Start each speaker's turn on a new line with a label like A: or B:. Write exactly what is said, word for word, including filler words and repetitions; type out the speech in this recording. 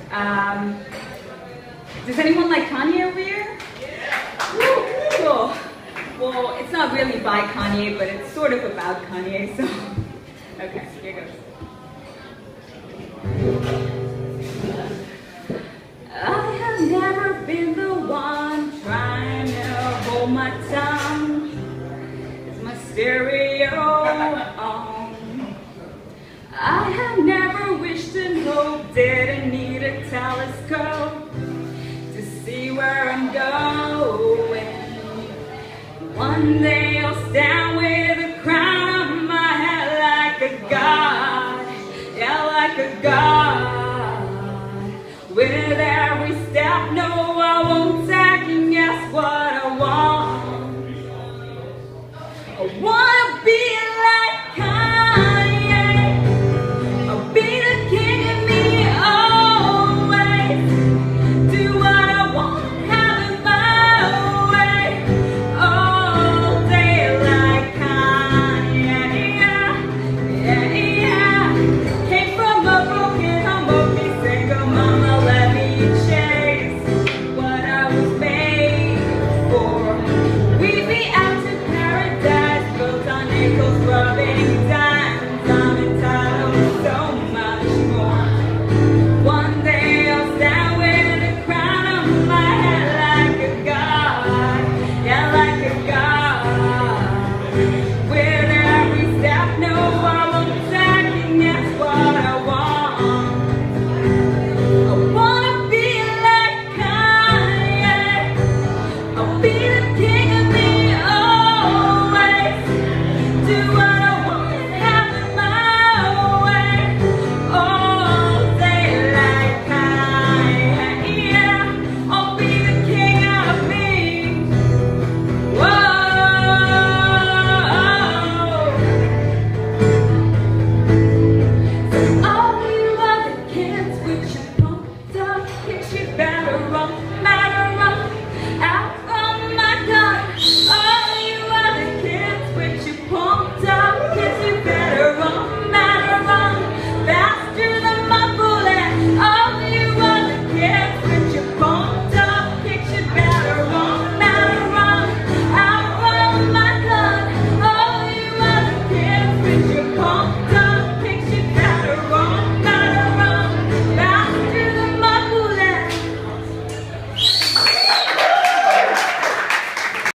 A: Um, does anyone like Kanye over here? Woo, cool. Well, it's not really by Kanye, but it's sort of about Kanye, so... Okay, here goes. I have never been the one trying to hold my tongue. It's my stereo on. I have never wished and hoped, didn't need a telescope to see where I'm going. One day I'll stand with a crown on my head like a god, yeah, like a god. With every step, no, I won't